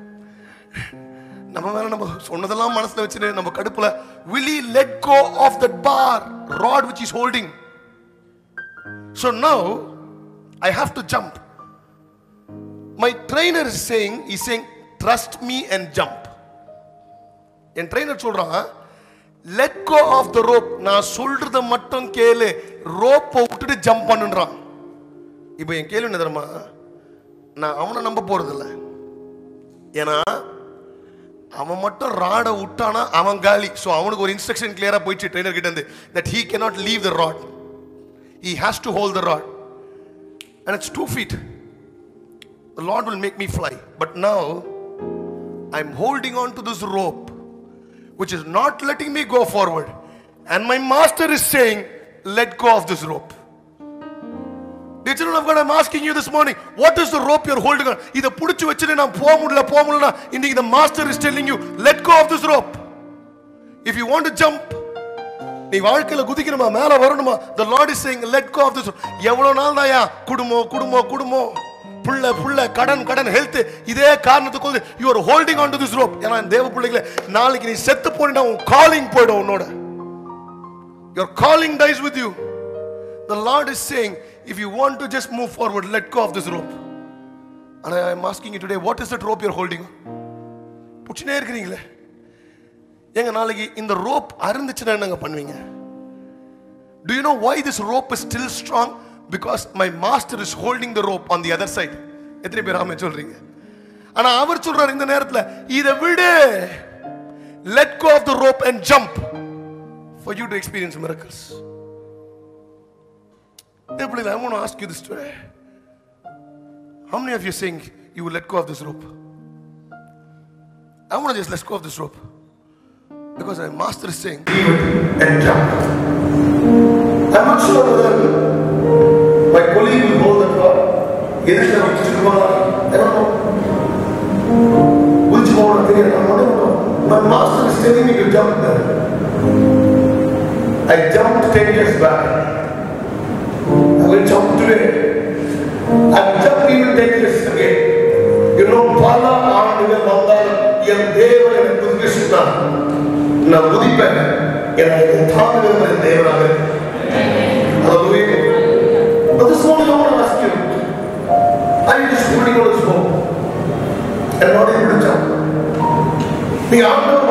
நம்ம மேல நம்ம சொன்னதெல்லாம் மனசுல வச்சுட்டு நம்ம கடுப்புல, will he let go of that bar rod which is holding? So now I have to jump. My trainer is saying, trust me and jump. என் ட்ரெயினர் சொல்றான், let go of the rope. நான் சொல்றத மட்டும் கேளு, ரோப்பை விட்டுட்டு ஜம்ப் பண்ணுன்றான். இப்போ என் கேள்வி என்ன தெரியுமா, நான் அவனை நம்ப போறதில்லை. ஏன்னா அவன் மட்டும் ராடை விட்டானா அவன் காலி. ஸோ அவனுக்கு ஒரு இன்ஸ்ட்ரக்ஷன் கிளியரா போயிடுச்சு ட்ரெயினர் கிட்ட இருந்து, that he cannot leave the rod. He has to hold the rod. And it's 2 feet. The Lord will make me fly. But now I'm holding on to this rope which is not letting me go forward. And my master is saying, let go of this rope. Dear children of God, I'm asking you this morning, what is the rope you're holding on? இதை பிடிச்சு வச்சுட்டு நான் போக முடியலனா, இன்னைக்கு the master is telling you, let go of this rope. If you want to jump, நீ வாழ்க்கையில குதிக்கணுமா, மேல வரணுமா, the Lord is saying, let go of this rope. எவ்வளவு நாள் தாயா குடும்பம் புள்ள கடன் ஹெல்த், இதே காரணத்துக்கு you are holding on to this rope. ஏன்னா தேவ பிள்ளைகளே, நாளைக்கு நீ செத்து போனா உன் காலிங் போய்டும். உன்னோட your calling dies with you. The Lord is saying, if you want to just move forward, let go of this rope. And I am asking you today, what is that rope you're holding? புடிச்சினே இருக்கீங்களே, எங்க நாளைக்கு இந்த ரோப் அறுந்துச்சுன்னா என்னங்க பண்ணுவீங்க? Do you know why this rope is still strong? Because my master is holding the rope on the other side. எத்தனை பேர் ஆமென் சொல்றீங்க? ஆனா அவர் சொல்றார் இந்த நேரத்துல, இதை விடு, let go of the rope and jump for you to experience miracles. I want to ask you this today. How many of you saying you will let go of this rope? I want to just let go of this rope because my master is saying, leave it and jump. I'm not sure whether my colleague will hold that rod. I don't know. Which one? I don't know. My master is telling me to jump there. I jumped 10 years back. I will jump today. I will jump even 10 years again. You know, Pala Aandugal Vandal, Yan Deva and Kudvishna. நான் குதிப்பேன். எனக்கு தாங்குகிற தேவனாக இருக்கிறார். Hallelujah. But this morning I want to ask you, are you just holding on to this hope and not able to jump? நீங்க ஆண்டவர்